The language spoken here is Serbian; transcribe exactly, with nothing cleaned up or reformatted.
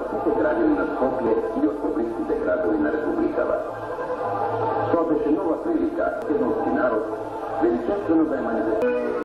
Spasite Kraljevina Skoplje i osloblistite Kraljevina Republikava. To beše nova prilika, jednovski narod, veličanstveno da je manifestacija.